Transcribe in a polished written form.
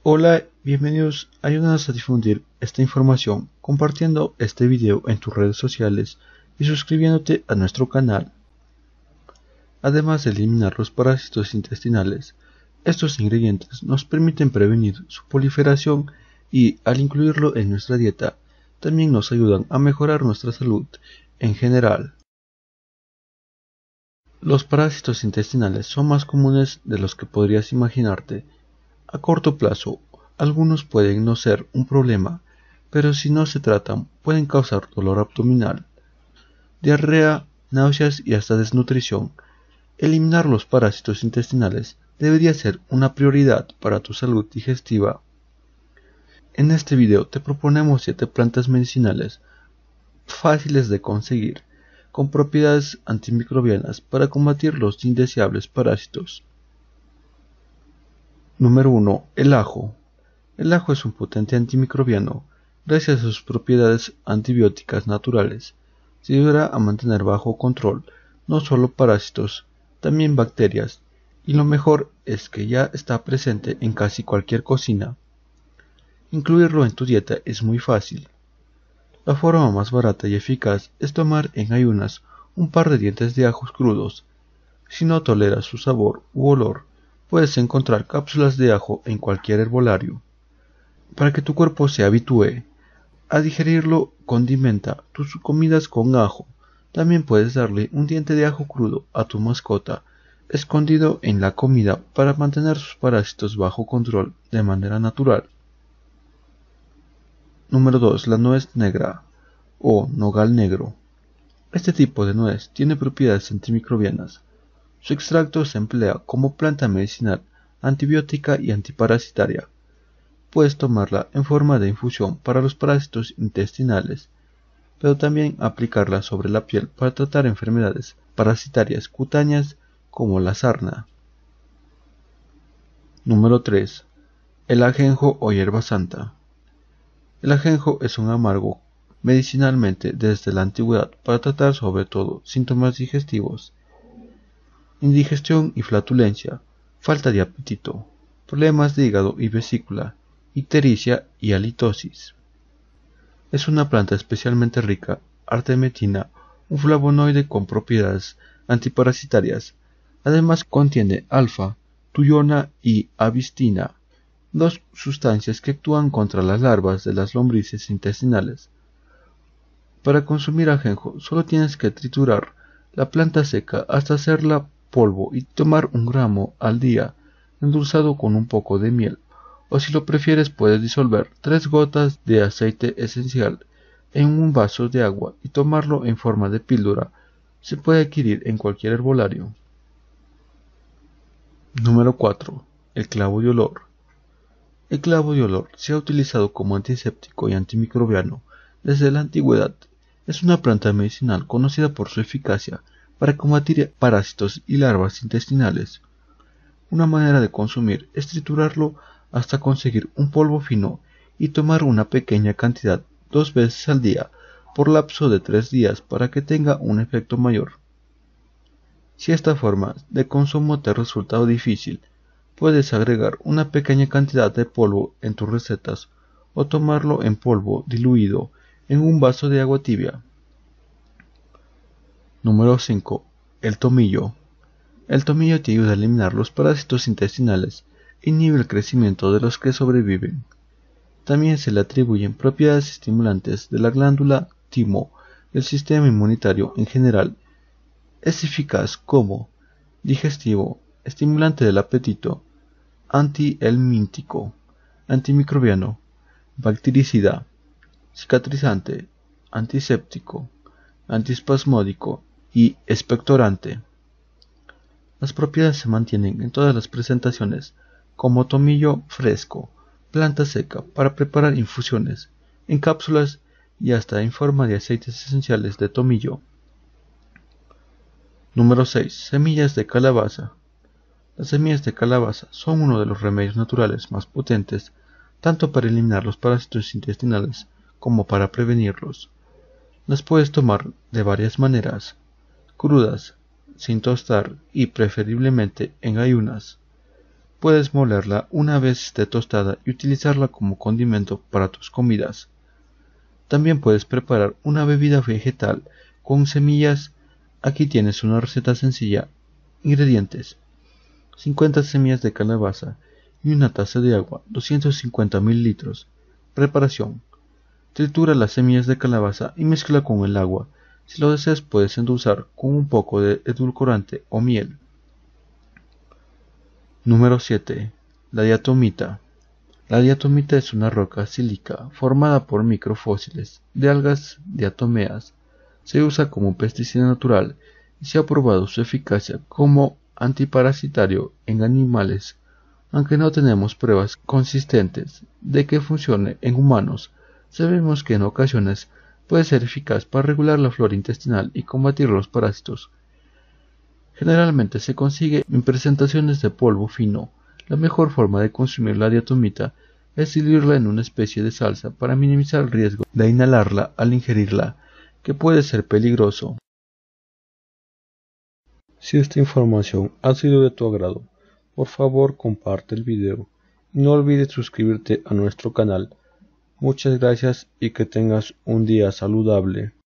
Hola, bienvenidos. Ayúdanos a difundir esta información compartiendo este video en tus redes sociales y suscribiéndote a nuestro canal. Además de eliminar los parásitos intestinales, estos ingredientes nos permiten prevenir su proliferación y, al incluirlo en nuestra dieta, también nos ayudan a mejorar nuestra salud en general. Los parásitos intestinales son más comunes de los que podrías imaginarte. A corto plazo, algunos pueden no ser un problema, pero si no se tratan pueden causar dolor abdominal, diarrea, náuseas y hasta desnutrición. Eliminar los parásitos intestinales debería ser una prioridad para tu salud digestiva. En este video te proponemos 7 plantas medicinales fáciles de conseguir, con propiedades antimicrobianas para combatir los indeseables parásitos. Número 1. El ajo. El ajo es un potente antimicrobiano. Gracias a sus propiedades antibióticas naturales, se ayudará a mantener bajo control no solo parásitos, también bacterias, y lo mejor es que ya está presente en casi cualquier cocina. Incluirlo en tu dieta es muy fácil. La forma más barata y eficaz es tomar en ayunas un par de dientes de ajos crudos. Si no toleras su sabor u olor, puedes encontrar cápsulas de ajo en cualquier herbolario. Para que tu cuerpo se habitúe a digerirlo, condimenta tus comidas con ajo. También puedes darle un diente de ajo crudo a tu mascota, escondido en la comida para mantener sus parásitos bajo control de manera natural. Número 2. La nuez negra o nogal negro. Este tipo de nuez tiene propiedades antimicrobianas. Su extracto se emplea como planta medicinal, antibiótica y antiparasitaria. Puedes tomarla en forma de infusión para los parásitos intestinales, pero también aplicarla sobre la piel para tratar enfermedades parasitarias cutáneas como la sarna. Número 3. El ajenjo o hierba santa. El ajenjo es un amargo medicinalmente desde la antigüedad para tratar sobre todo síntomas digestivos, indigestión y flatulencia, falta de apetito, problemas de hígado y vesícula, ictericia y halitosis. Es una planta especialmente rica artemetina, un flavonoide con propiedades antiparasitarias. Además contiene alfa, tuyona y avistina, dos sustancias que actúan contra las larvas de las lombrices intestinales. Para consumir ajenjo solo tienes que triturar la planta seca hasta hacerla polvo y tomar 1 gramo al día, endulzado con un poco de miel, o si lo prefieres puedes disolver 3 gotas de aceite esencial en un vaso de agua y tomarlo en forma de píldora. Se puede adquirir en cualquier herbolario. Número 4. El clavo de olor. El clavo de olor se ha utilizado como antiséptico y antimicrobiano desde la antigüedad. Es una planta medicinal conocida por su eficacia para combatir parásitos y larvas intestinales. Una manera de consumir es triturarlo hasta conseguir un polvo fino y tomar una pequeña cantidad 2 veces al día por lapso de 3 días para que tenga un efecto mayor. Si esta forma de consumo te resulta difícil, puedes agregar una pequeña cantidad de polvo en tus recetas o tomarlo en polvo diluido en un vaso de agua tibia. Número 5. El tomillo. El tomillo te ayuda a eliminar los parásitos intestinales e inhibe el crecimiento de los que sobreviven. También se le atribuyen propiedades estimulantes de la glándula timo del sistema inmunitario en general. Es eficaz como digestivo, estimulante del apetito, antihelmíntico, antimicrobiano, bactericida, cicatrizante, antiséptico, antiespasmódico y expectorante. Las propiedades se mantienen en todas las presentaciones, como tomillo fresco, planta seca para preparar infusiones, en cápsulas y hasta en forma de aceites esenciales de tomillo. Número 6. Semillas de calabaza. Las semillas de calabaza son uno de los remedios naturales más potentes, tanto para eliminar los parásitos intestinales como para prevenirlos. Las puedes tomar de varias maneras: crudas, sin tostar y preferiblemente en ayunas. Puedes molerla una vez esté tostada y utilizarla como condimento para tus comidas. También puedes preparar una bebida vegetal con semillas. Aquí tienes una receta sencilla. Ingredientes: 50 semillas de calabaza y una taza de agua, 250 ml. Preparación: tritura las semillas de calabaza y mezcla con el agua. Si lo deseas, puedes endulzar con un poco de edulcorante o miel. Número 7. La diatomita. La diatomita es una roca sílica formada por microfósiles de algas diatomeas. Se usa como pesticida natural y se ha probado su eficacia como antiparasitario en animales, aunque no tenemos pruebas consistentes de que funcione en humanos. Sabemos que en ocasiones puede ser eficaz para regular la flora intestinal y combatir los parásitos. Generalmente se consigue en presentaciones de polvo fino. La mejor forma de consumir la diatomita es diluirla en una especie de salsa para minimizar el riesgo de inhalarla al ingerirla, que puede ser peligroso. Si esta información ha sido de tu agrado, por favor comparte el video y no olvides suscribirte a nuestro canal. Muchas gracias y que tengas un día saludable.